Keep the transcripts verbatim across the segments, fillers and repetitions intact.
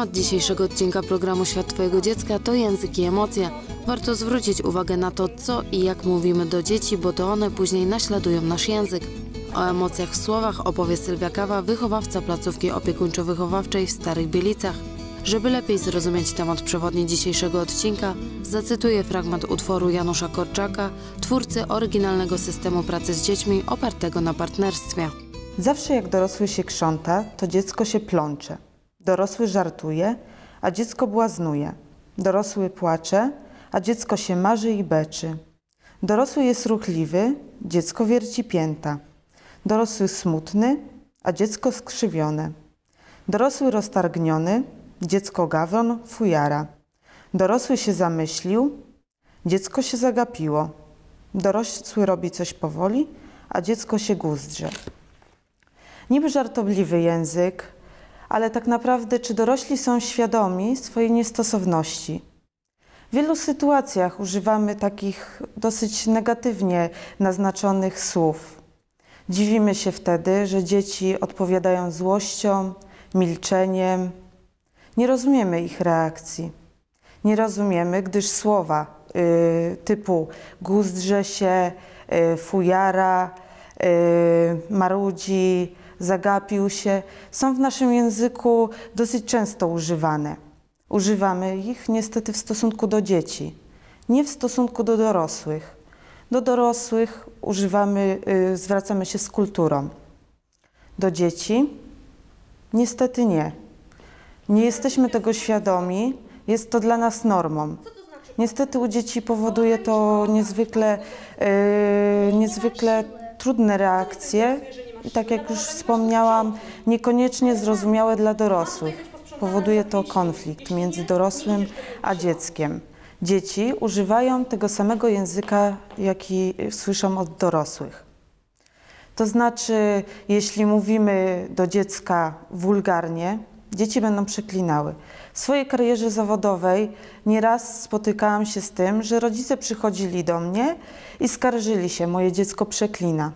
Temat dzisiejszego odcinka programu Świat Twojego Dziecka to język i emocje. Warto zwrócić uwagę na to, co i jak mówimy do dzieci, bo to one później naśladują nasz język. O emocjach w słowach opowie Sylwia Kawa, wychowawca placówki opiekuńczo-wychowawczej w Starych Bielicach. Żeby lepiej zrozumieć temat przewodni dzisiejszego odcinka, zacytuję fragment utworu Janusza Korczaka, twórcy oryginalnego systemu pracy z dziećmi opartego na partnerstwie. Zawsze jak dorosły się krząta, to dziecko się plącze. Dorosły żartuje, a dziecko błaznuje. Dorosły płacze, a dziecko się marzy i beczy. Dorosły jest ruchliwy, dziecko wierci pięta. Dorosły smutny, a dziecko skrzywione. Dorosły roztargniony, dziecko gawron fujara. Dorosły się zamyślił, dziecko się zagapiło. Dorosły robi coś powoli, a dziecko się guzdrze. Niby żartobliwy język, ale tak naprawdę czy dorośli są świadomi swojej niestosowności? W wielu sytuacjach używamy takich dosyć negatywnie naznaczonych słów. Dziwimy się wtedy, że dzieci odpowiadają złością, milczeniem. Nie rozumiemy ich reakcji. Nie rozumiemy, gdyż słowa y, typu guzdrze się, y, fujara, y, marudzi, zagapił się, są w naszym języku dosyć często używane. Używamy ich niestety w stosunku do dzieci, nie w stosunku do dorosłych. Do dorosłych używamy, y, zwracamy się z kulturą. Do dzieci niestety nie. Nie jesteśmy tego świadomi, jest to dla nas normą. Niestety u dzieci powoduje to niezwykle, yy, niezwykle trudne reakcje i tak jak już wspomniałam, niekoniecznie zrozumiałe dla dorosłych. Powoduje to konflikt między dorosłym a dzieckiem. Dzieci używają tego samego języka, jaki słyszą od dorosłych. To znaczy, jeśli mówimy do dziecka wulgarnie, dzieci będą przeklinały. W swojej karierze zawodowej nieraz spotykałam się z tym, że rodzice przychodzili do mnie i skarżyli się, moje dziecko przeklina.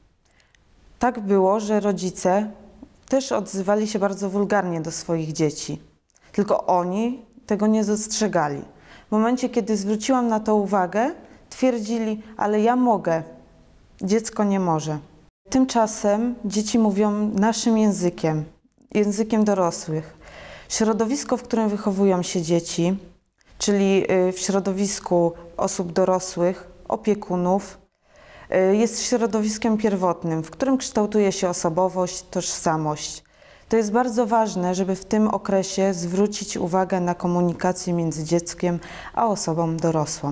Tak było, że rodzice też odzywali się bardzo wulgarnie do swoich dzieci. Tylko oni tego nie dostrzegali. W momencie, kiedy zwróciłam na to uwagę, twierdzili, ale ja mogę, dziecko nie może. Tymczasem dzieci mówią naszym językiem, językiem dorosłych. Środowisko, w którym wychowują się dzieci, czyli w środowisku osób dorosłych, opiekunów, jest środowiskiem pierwotnym, w którym kształtuje się osobowość, tożsamość. To jest bardzo ważne, żeby w tym okresie zwrócić uwagę na komunikację między dzieckiem a osobą dorosłą.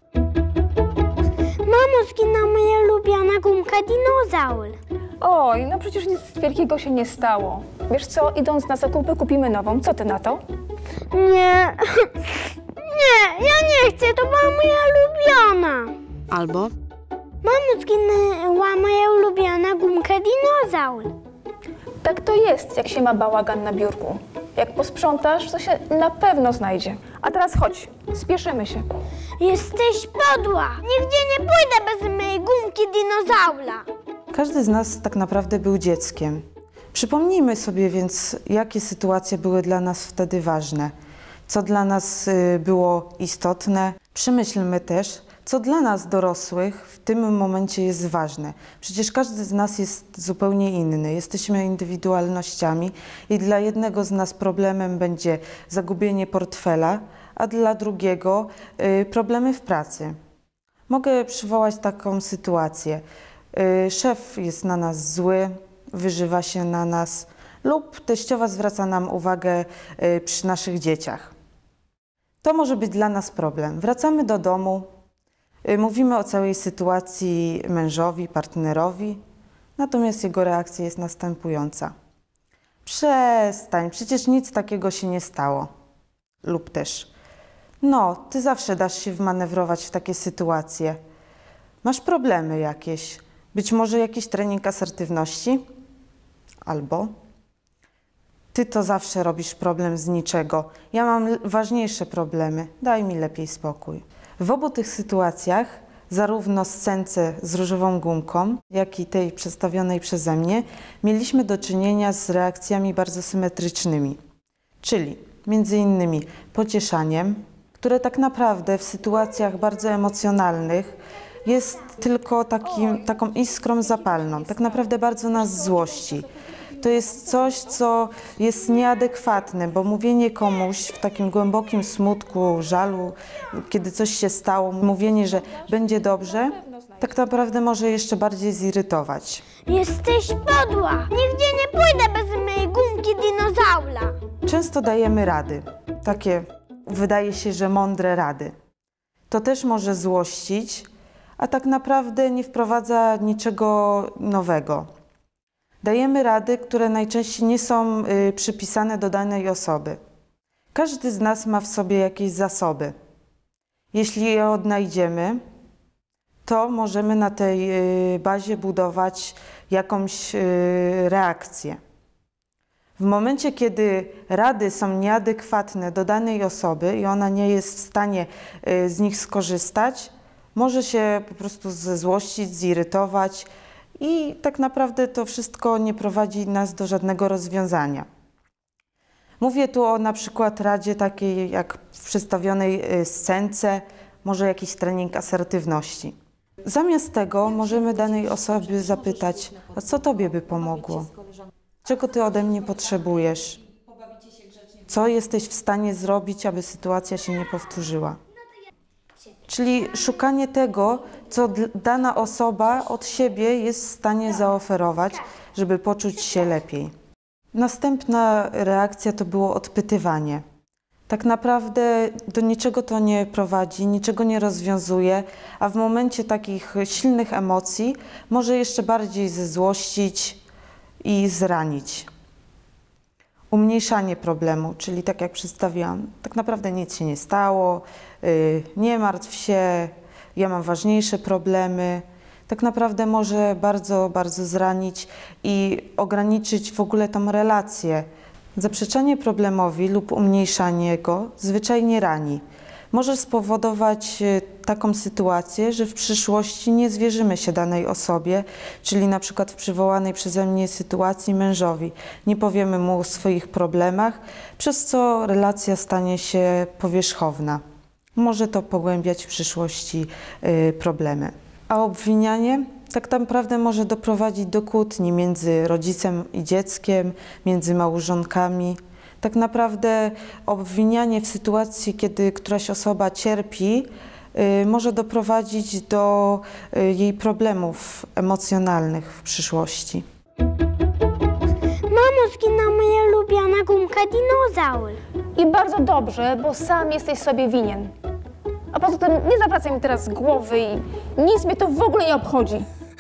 Mamo, zginęła moja ulubiona gumka dinozaur. Oj, no przecież nic wielkiego się nie stało. Wiesz co, idąc na zakupy kupimy nową. Co ty na to? Nie, nie, ja nie chcę, to była moja ulubiona. Albo Mamo, zginęła moja ulubiona gumka dinozaur. Tak to jest, jak się ma bałagan na biurku. Jak posprzątasz, to się na pewno znajdzie. A teraz chodź, spieszymy się. Jesteś podła. Nigdzie nie pójdę bez mojej gumki dinozaura. Każdy z nas tak naprawdę był dzieckiem. Przypomnijmy sobie więc, jakie sytuacje były dla nas wtedy ważne, co dla nas było istotne. Przemyślmy też, co dla nas dorosłych w tym momencie jest ważne. Przecież każdy z nas jest zupełnie inny. Jesteśmy indywidualnościami i dla jednego z nas problemem będzie zagubienie portfela, a dla drugiego y, problemy w pracy. Mogę przywołać taką sytuację. Y, szef jest na nas zły, wyżywa się na nas lub teściowa zwraca nam uwagę y, przy naszych dzieciach. To może być dla nas problem. Wracamy do domu, mówimy o całej sytuacji mężowi, partnerowi, natomiast jego reakcja jest następująca. Przestań, przecież nic takiego się nie stało. Lub też, no, ty zawsze dasz się wmanewrować w takie sytuacje. Masz problemy jakieś, być może jakiś trening asertywności? Albo, ty to zawsze robisz problem z niczego, ja mam ważniejsze problemy, daj mi lepiej spokój. W obu tych sytuacjach, zarówno scence z różową gumką, jak i tej przedstawionej przeze mnie, mieliśmy do czynienia z reakcjami bardzo symetrycznymi. Czyli między innymi pocieszaniem, które tak naprawdę w sytuacjach bardzo emocjonalnych jest tylko takim, taką iskrą zapalną, tak naprawdę bardzo nas złości. To jest coś, co jest nieadekwatne, bo mówienie komuś w takim głębokim smutku, żalu, kiedy coś się stało, mówienie, że będzie dobrze, tak naprawdę może jeszcze bardziej zirytować. Jesteś podła! Nigdzie nie pójdę bez mojej gumki dinozaura! Często dajemy rady, takie wydaje się, że mądre rady. To też może złościć, a tak naprawdę nie wprowadza niczego nowego. Dajemy rady, które najczęściej nie są y, przypisane do danej osoby. Każdy z nas ma w sobie jakieś zasoby. Jeśli je odnajdziemy, to możemy na tej y, bazie budować jakąś y, reakcję. W momencie, kiedy rady są nieadekwatne do danej osoby i ona nie jest w stanie y, z nich skorzystać, może się po prostu zezłościć, zirytować i tak naprawdę to wszystko nie prowadzi nas do żadnego rozwiązania. Mówię tu o na przykład radzie takiej jak w przedstawionej y, scence, może jakiś trening asertywności. Zamiast tego możemy danej osoby zapytać, a co tobie by pomogło? Czego ty ode mnie potrzebujesz? Co jesteś w stanie zrobić, aby sytuacja się nie powtórzyła? Czyli szukanie tego, co dana osoba od siebie jest w stanie zaoferować, żeby poczuć się lepiej. Następna reakcja to było odpytywanie. Tak naprawdę do niczego to nie prowadzi, niczego nie rozwiązuje, a w momencie takich silnych emocji może jeszcze bardziej zezłościć i zranić. Umniejszanie problemu, czyli tak jak przedstawiłam, tak naprawdę nic się nie stało, yy, nie martw się, ja mam ważniejsze problemy. Tak naprawdę może bardzo, bardzo zranić i ograniczyć w ogóle tą relację. Zaprzeczanie problemowi lub umniejszanie go zwyczajnie rani. Może spowodować taką sytuację, że w przyszłości nie zwierzymy się danej osobie, czyli na przykład w przywołanej przeze mnie sytuacji mężowi. Nie powiemy mu o swoich problemach, przez co relacja stanie się powierzchowna. Może to pogłębiać w przyszłości y, problemy. A obwinianie tak naprawdę może doprowadzić do kłótni między rodzicem i dzieckiem, między małżonkami. Tak naprawdę obwinianie w sytuacji, kiedy któraś osoba cierpi, y, może doprowadzić do y, jej problemów emocjonalnych w przyszłości. Mamo, zginęła moja ulubiona gumka dinozaur. I bardzo dobrze, bo sam jesteś sobie winien. A poza tym nie zawracaj mi teraz głowy i nic mnie to w ogóle nie obchodzi.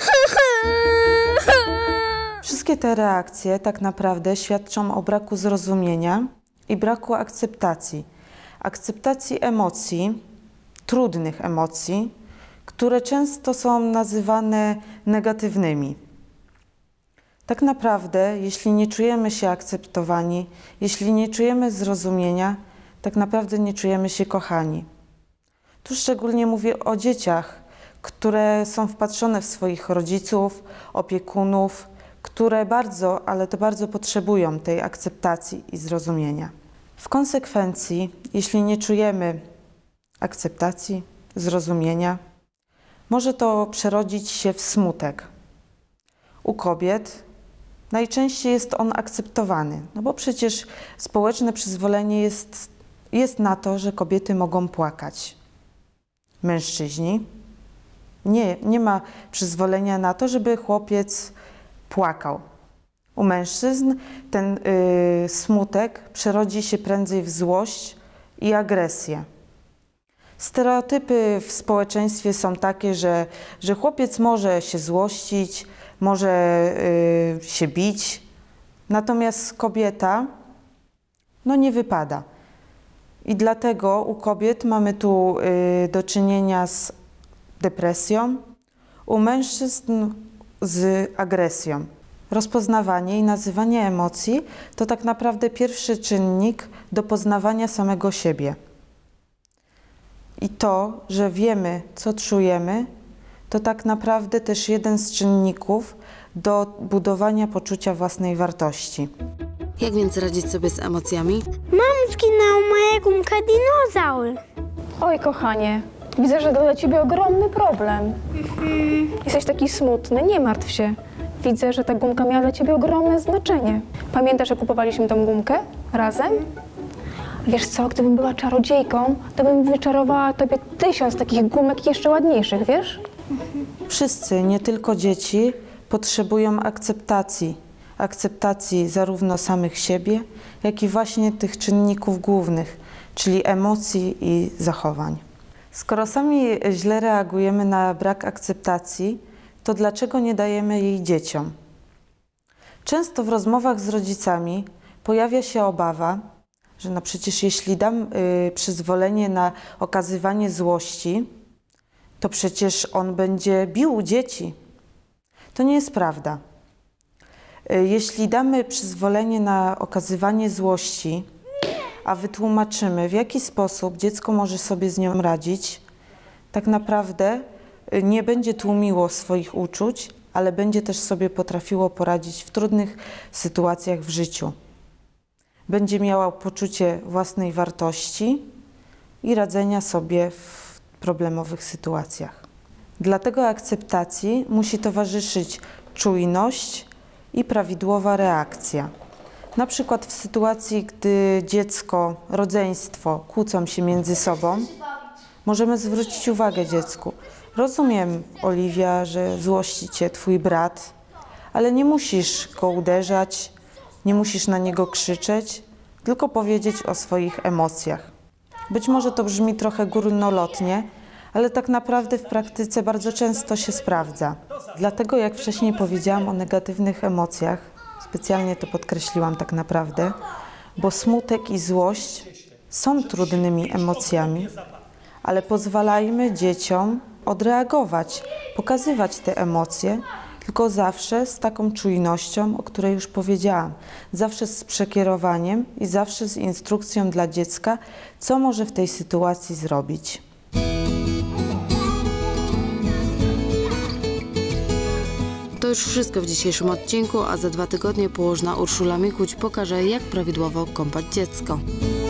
Wszystkie te reakcje tak naprawdę świadczą o braku zrozumienia i braku akceptacji. Akceptacji emocji, trudnych emocji, które często są nazywane negatywnymi. Tak naprawdę, jeśli nie czujemy się akceptowani, jeśli nie czujemy zrozumienia, tak naprawdę nie czujemy się kochani. Tu szczególnie mówię o dzieciach, które są wpatrzone w swoich rodziców, opiekunów, które bardzo, ale to bardzo potrzebują tej akceptacji i zrozumienia. W konsekwencji, jeśli nie czujemy akceptacji, zrozumienia, może to przerodzić się w smutek. U kobiet najczęściej jest on akceptowany, no bo przecież społeczne przyzwolenie jest, jest na to, że kobiety mogą płakać. Mężczyźni nie, nie ma przyzwolenia na to, żeby chłopiec płakał. U mężczyzn ten y, smutek przerodzi się prędzej w złość i agresję. Stereotypy w społeczeństwie są takie, że, że chłopiec może się złościć, może y, się bić, natomiast kobieta no nie wypada. I dlatego u kobiet mamy tu y, do czynienia z depresją, u mężczyzn z agresją. Rozpoznawanie i nazywanie emocji to tak naprawdę pierwszy czynnik do poznawania samego siebie. I to, że wiemy, co czujemy, to tak naprawdę też jeden z czynników do budowania poczucia własnej wartości. Jak więc radzić sobie z emocjami? Mam zginął moja gumka dinozaur. Oj, kochanie, widzę, że to dla ciebie ogromny problem. Jesteś taki smutny, nie martw się. Widzę, że ta gumka miała dla ciebie ogromne znaczenie. Pamiętasz, że kupowaliśmy tą gumkę razem? Wiesz co, gdybym była czarodziejką, to bym wyczarowała tobie tysiąc takich gumek jeszcze ładniejszych, wiesz? Wszyscy, nie tylko dzieci, potrzebują akceptacji. Akceptacji zarówno samych siebie, jak i właśnie tych czynników głównych, czyli emocji i zachowań. Skoro sami źle reagujemy na brak akceptacji, to dlaczego nie dajemy jej dzieciom? Często w rozmowach z rodzicami pojawia się obawa, że no przecież jeśli dam y, przyzwolenie na okazywanie złości, to przecież on będzie bił dzieci. To nie jest prawda. Y, jeśli damy przyzwolenie na okazywanie złości, a wytłumaczymy, w jaki sposób dziecko może sobie z nią radzić, tak naprawdę y, nie będzie tłumiło swoich uczuć, ale będzie też sobie potrafiło poradzić w trudnych sytuacjach w życiu. Będzie miała poczucie własnej wartości i radzenia sobie w problemowych sytuacjach. Dlatego akceptacji musi towarzyszyć czujność i prawidłowa reakcja. Na przykład w sytuacji, gdy dziecko, rodzeństwo kłócą się między sobą, możemy zwrócić uwagę dziecku. Rozumiem, Oliwia, że złości cię twój brat, ale nie musisz go uderzać, nie musisz na niego krzyczeć, tylko powiedzieć o swoich emocjach. Być może to brzmi trochę górnolotnie, ale tak naprawdę w praktyce bardzo często się sprawdza. Dlatego, jak wcześniej powiedziałam o negatywnych emocjach, specjalnie to podkreśliłam tak naprawdę, bo smutek i złość są trudnymi emocjami, ale pozwalajmy dzieciom odreagować, pokazywać te emocje, tylko zawsze z taką czujnością, o której już powiedziałam. Zawsze z przekierowaniem i zawsze z instrukcją dla dziecka, co może w tej sytuacji zrobić. To już wszystko w dzisiejszym odcinku, a za dwa tygodnie położna Urszula Mikuć pokaże, jak prawidłowo kąpać dziecko.